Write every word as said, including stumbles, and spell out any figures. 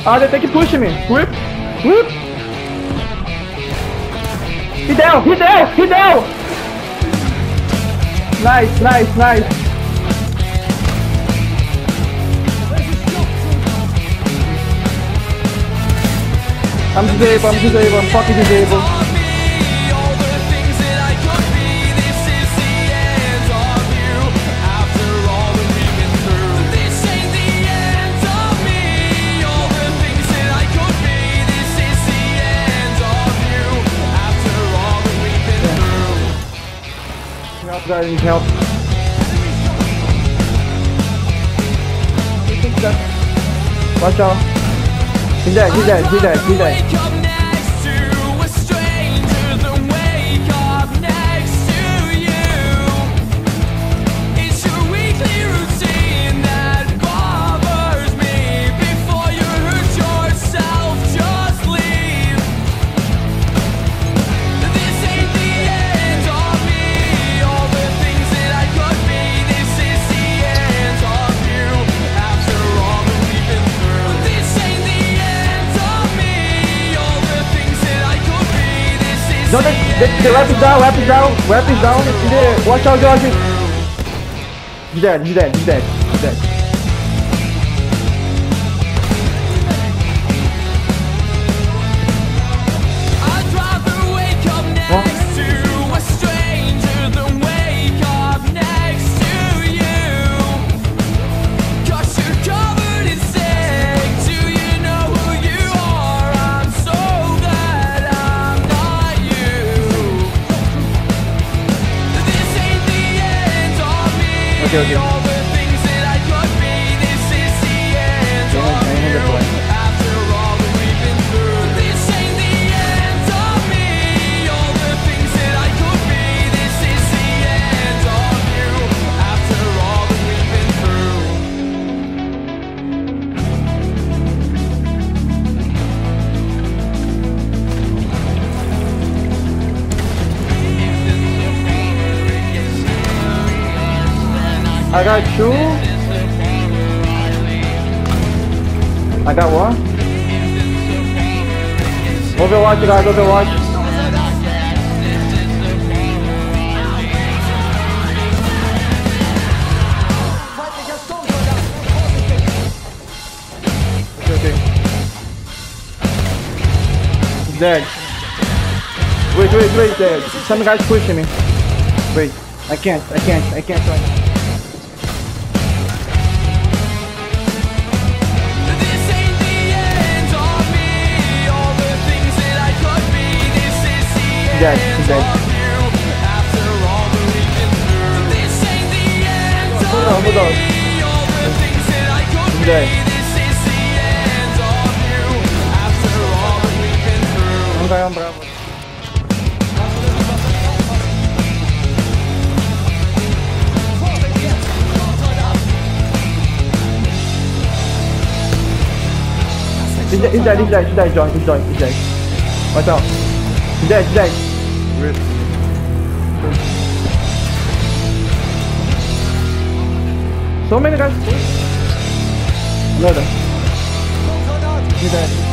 Ah, they take it, push me. Whip, whip. He down, he down, he down. Nice, nice, nice. I'm disabled, I'm disabled, I'm fucking disabled. Help, guys, need help. Watch out. He's dead, he's dead, he's dead, he's dead. No, the, the, the rep is down, rep is down, rep is down. The, watch out, George. He's dead, he's dead, he's dead, he's dead. I'd rather wake up next to a stranger than wake up next to you. Cause you're covered in sick. Do you know who you are? I'm so glad I'm not you. This ain't the end of me. Okay, okay. All the things that I could be. This is the end of you. After all that we've been through. This ain't the end of me. All the things that I could be. This is the end of you. After all that we've been through. I got two. I got one. Overwatch, guys, Overwatch. Okay, okay. He's dead. Wait, wait, wait, dead. Some guy's pushing me. Wait, I can't, I can't, I can't right now. This ain't the end of me. All the things that I could be. This is the He's dead, end he's dead. of you. After all that we've been through. This ain't the end Hold on, of hold on. me. All the things that I could He's be. dead. This is the end of you. After all that we've been through. Um guy on Bravo. He's dead, he's dead, he's dead, he's dead, John, he's dead, he's dead. Watch out. He's dead, he's dead. Rip. So many guys. Another. He's dead.